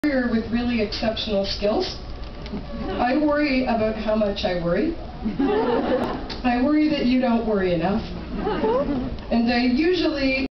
warrior with really exceptional skills. I worry about how much I worry. I worry that you don't worry enough. And I usually